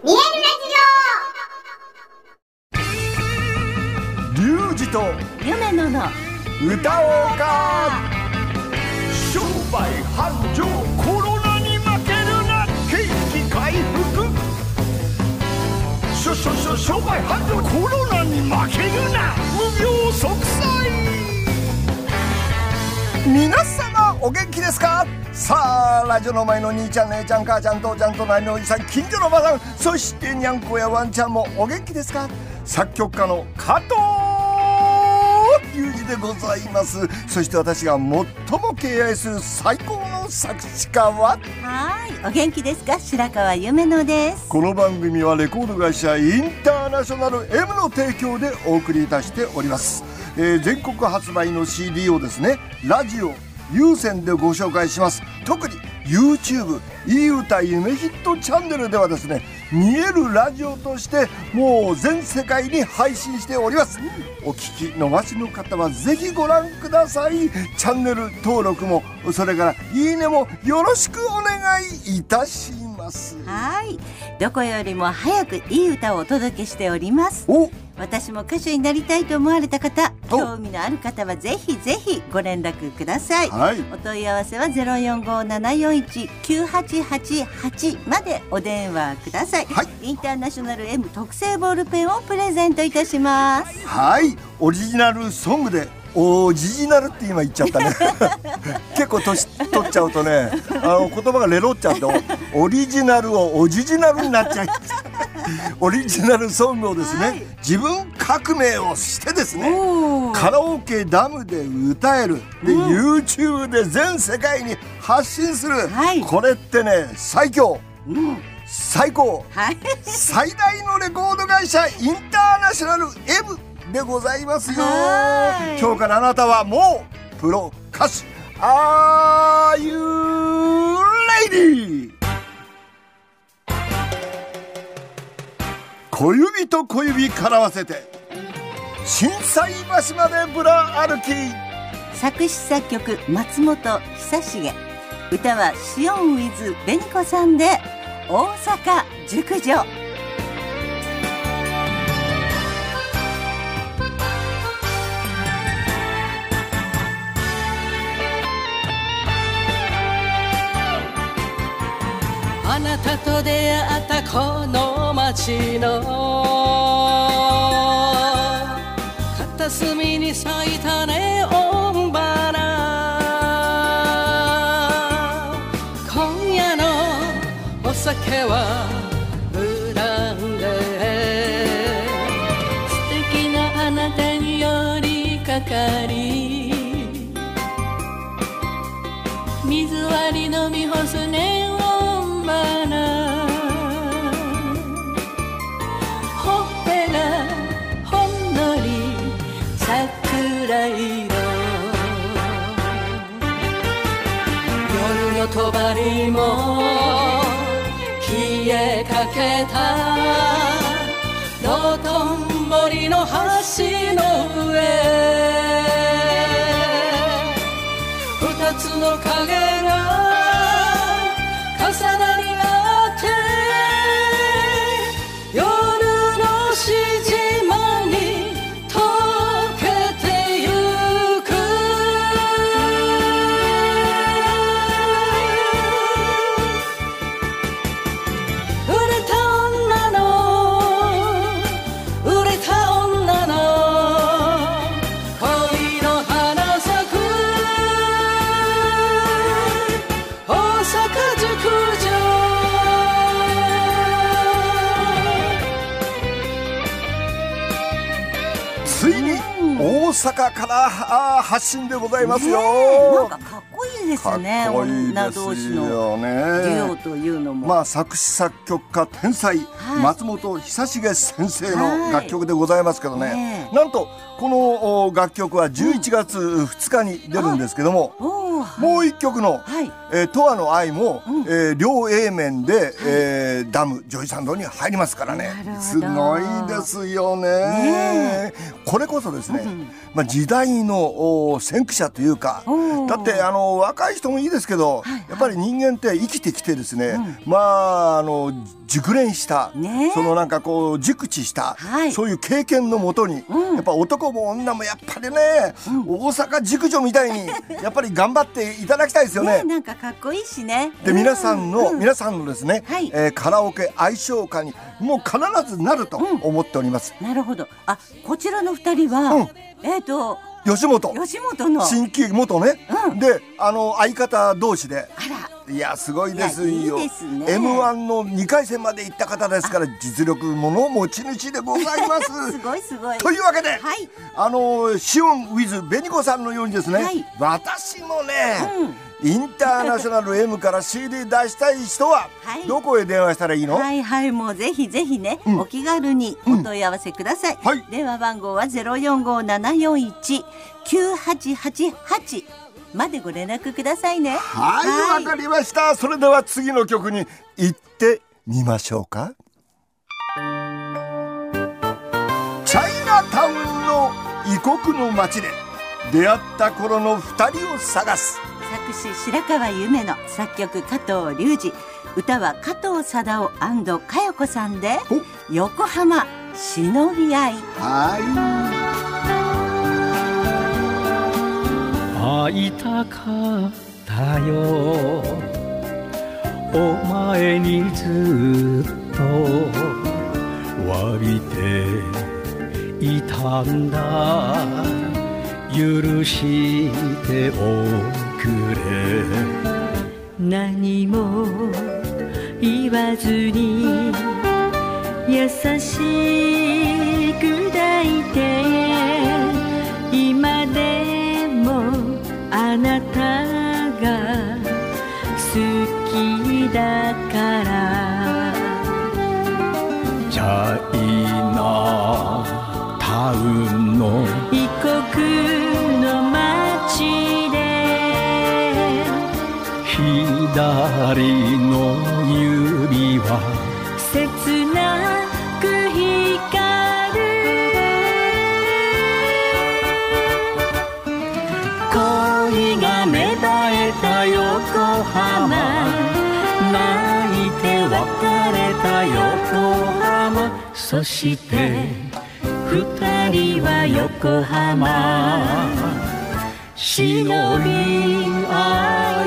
見えるリュウジと夢野の歌おうか。商売繁盛、コロナに負けるな、景気回復。商売繁盛、コロナに負けるな、無病息災。皆様お元気ですか。さあ、ラジオの前の兄ちゃん姉ちゃん母ちゃん父ちゃん隣のおじさん近所のおばさん、そしてにゃんこやワンちゃんもお元気ですか。作曲家の加藤隆二でございます。そして私が最も敬愛する最高の作詞家は、 お元気ですか。白川夢野です。 この番組はレコード会社インターナショナル M の提供でお送りいたしております。全国発売の CD をですね、ラジオ有線でご紹介します。特に YouTube いい歌夢ヒットチャンネルではですね、見えるラジオとしてもう全世界に配信しております。お聞き逃しの方はぜひご覧ください。チャンネル登録も、それからいいねもよろしくお願いいたします。 どこよりも早くいい歌をお届けしております。私も歌手になりたいと思われた方、興味のある方はぜひぜひご連絡ください。お問い合わせは 045-741-9888 までお電話ください。インターナショナル M 特製ボールペンをプレゼントいたします。 オリジナルソングでオジジナルって今言っちゃったね結構年取っちゃうとね、言葉がレロっちゃうとオリジナルをオジジナルになっちゃいますオリジナルソングをですね、自分革命をしてですね、カラオケダムで歌えるで、YouTube で全世界に発信する、これってね、最強、最高、最大のレコード会社インターナショナル Mでございますよ。今日からあなたはもうプロ歌手。Are you ready？ 小指と小指絡わせて心斎橋までぶら歩き。 作詞作曲松本久重、歌はシオンウィズ紅子さんで大阪熟女。 あなたと出会ったこの街の片隅に咲いたネオン花。今夜のお酒はブランデー、素敵なあなたに寄りかかり、水割り飲み干すネオンほっぺがほんのり桜色、夜の帳も消えかけた道頓堀の橋の上、二つの影が重なり合って夜のしじまに溶けてゆく。売れた女の恋の花咲く大阪熟女。 ついに大阪から発信でございますよ。 なんかかっこいいですね。 かっこいい女ですよ同士のデュオというのも、 作詞作曲家天才、松本久重先生の楽曲でございますけどね、なんとこの楽曲は11月2日に出るんですけども、 もう一曲の永遠の愛も両 A 面でダムジョイサウンドに入りますからね。すごいですよね。これこそですね、時代の先駆者というか、だって若い人もいいですけど、やっぱり人間って生きてきてですね、熟練した、そのなんかこう熟知した、そういう経験のもとに、やっぱ男も女もやっぱりね、大阪熟女みたいにやっぱり頑張っていただきたいですよね。 なんかかっこいいしね。 で皆さんのですね、カラオケ愛唱歌にもう必ずなると思っております。 なるほど。こちらの2人は、吉本の新喜劇元ね、で相方同士で。いやすごいですよ。M1 の2回戦まで行った方ですから、実力もの持ち主でございます。 すごいすごい。 というわけで、シオン with 紅子さんのようにですね、私もね、インターナショナル M から CD 出したい人はどこへ電話したらいいの？ もうぜひぜひね、お気軽にお問い合わせください。電話番号は 045-741-9888までご連絡くださいね。 わかりました。それでは次の曲に行ってみましょうか。チャイナタウンの異国の街で出会った頃の2人を探す。 作詞白川夢の、作曲加藤隆二、歌は加藤貞夫&佳代子さんで横浜忍び合い。 会いたかったよ、お前にずっと詫びていたんだ、許しておくれ。 何も言わずに優しく抱いて、今でもあなたが好きだから。 チャイナタウンの異国の街で左の指は切なく光る。恋が芽生えた横浜、泣いて別れた横浜、そして二人は横浜忍び合い。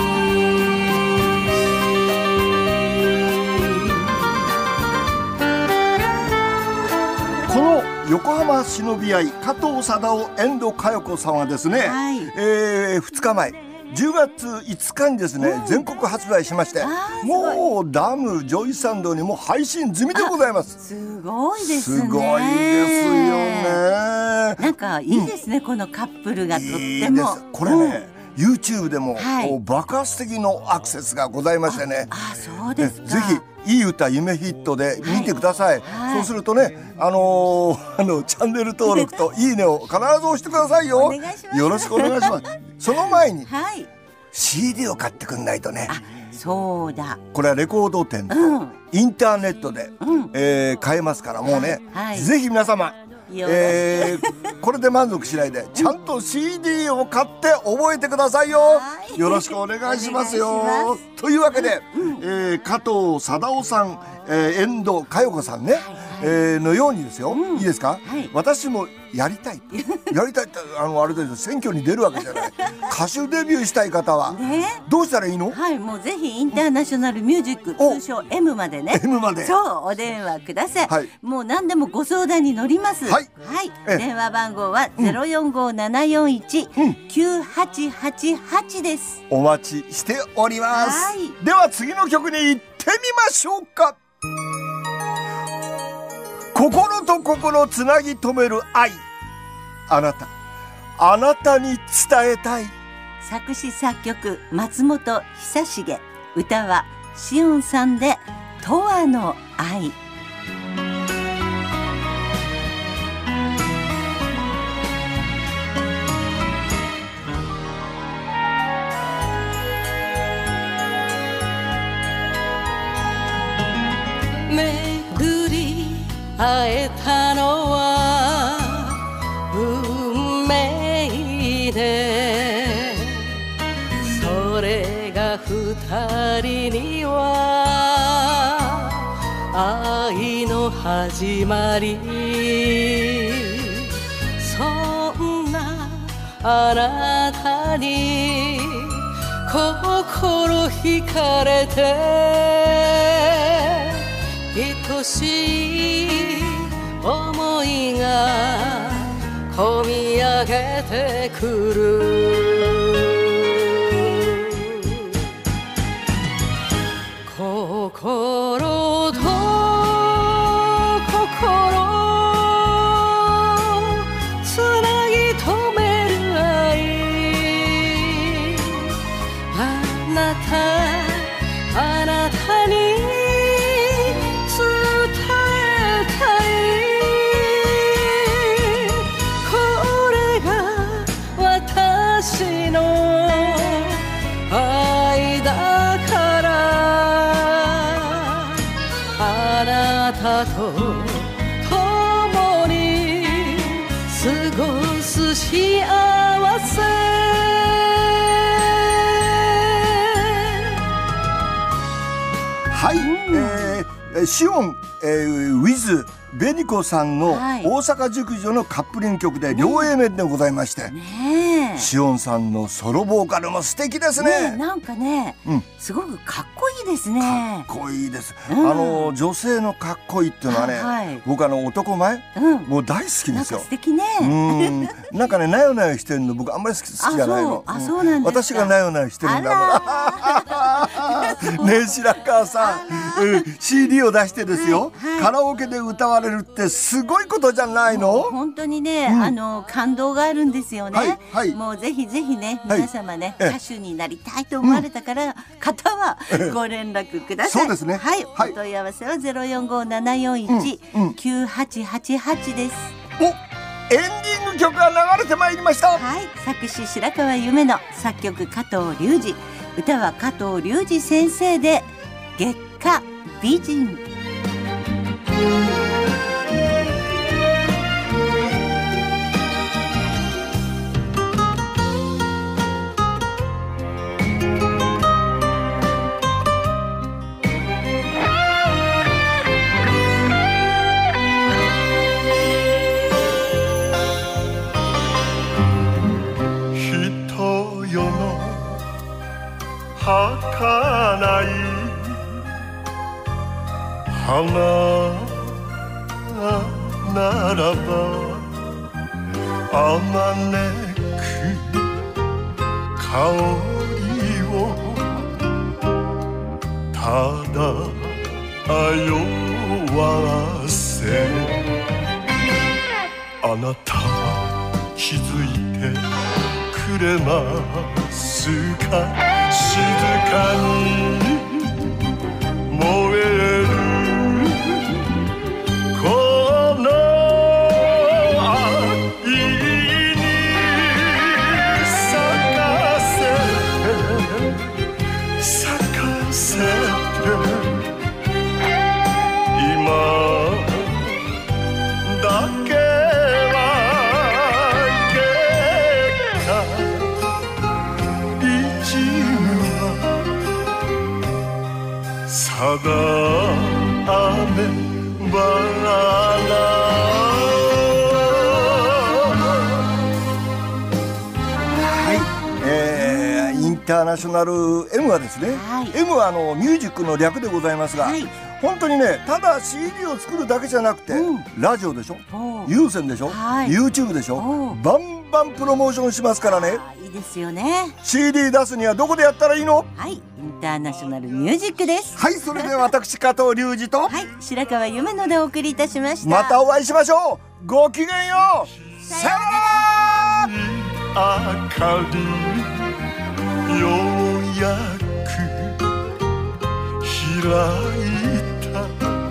この横浜忍び合い、加藤貞夫&佳代子さんはですね、2日前10月5日にですね、全国発売しまして、もうダムジョイサウンドにも配信済みでございます。 すごいですね。 すごいですよね。 なんかいいですね、このカップルがとっても。 これね、YouTube でも爆発的のアクセスがございましてね。 そうですか。 ぜひいい歌夢ヒットで見てください。そうするとね、チャンネル登録といいねを必ず押してくださいよ。よろしくお願いします。その前に CD を買ってくんないとね。 そうだ。 これはレコード店、インターネットで買えますから、もうね、ぜひ皆様これで満足しないで、ちゃんと CD を買って覚えてくださいよ。よろしくお願いしますよ。というわけで、加藤貞夫さん、遠藤佳代子さんね、のようにですよ、いいですか、私もやりたいってあれです、選挙に出るわけじゃない。歌手デビューしたい方はどうしたらいいの？ もうぜひインターナショナルミュージック、通称 M までね。 M まで。 そう、お電話ください。もう何でもご相談に乗ります。電話番号は 045-741-9888 です。 お待ちしております。では次の曲に行ってみましょうか。心と心つなぎ止める愛、あなたに伝えたい。 作詞作曲松本久重、歌はシオンさんで永遠の愛。 巡り会えたのは運命で、それが二人には愛の始まり。そんなあなたに心惹かれて、愛しい思いがこみ上げてくる。心と心つなぎ止める愛、あなたに伝えたい。これが私の愛だから、あなたと共に過ごす幸せ。 はい、シオン、with 紅子さんの大阪熟女のカップリング曲で両 A 面でございまして、シオンさんのソロボーカルも素敵ですね。 なんかね、すごくかっこいいですね。 かっこいいです。女性のかっこいいっていうのはね、僕男前、もう大好きですよ。 素敵ね。 なんかね、なよなよしてるの僕あんまり好きじゃないの。 そうなんですか。 私がなよなよしてるんだもん。ねえ白川さん、CD を出してですよ、カラオケで歌われるってすごいことじゃないの？ 本当にね、感動があるんですよね。もうぜひぜひね、皆様ね、歌手になりたいと思われた方はご連絡ください。 そうですね。 はい、お問い合わせは045-741-9888です。 お、エンディング曲が流れてまいりました。 はい、作詞白川夢の、作曲加藤隆二、歌は加藤隆二先生で月下美人。 儚い花ならばあまねく香りをただ迷わせ、あなたは気づいてくれますか？静かに燃えるこの愛に咲かせて今だけは月下美人ただ雨ばインターナショナル M はですね、M はミュージックの略でございますが、本当にね、ただ CD を作るだけじゃなくて、ラジオでしょ、有線でしょ、YouTube でしょ、バンバンプロモーションしますからね。 いいですよね。 CD 出すにはどこでやったらいいの？ はい、インターナショナルミュージックです。 はい、それで私加藤隆二と白川夢野でお送りいたしました。 またお会いしましょう。ごきげんよう。さよなら。 明かりようやく開いた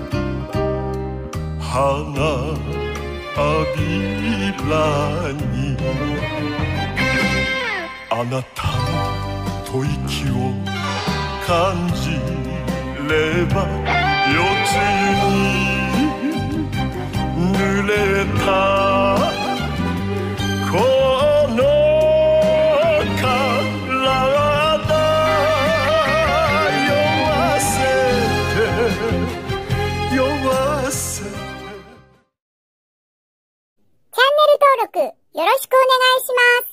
花びらにあなたの吐息を感じれば夜露せて。 チャンネル登録よろしくお願いします。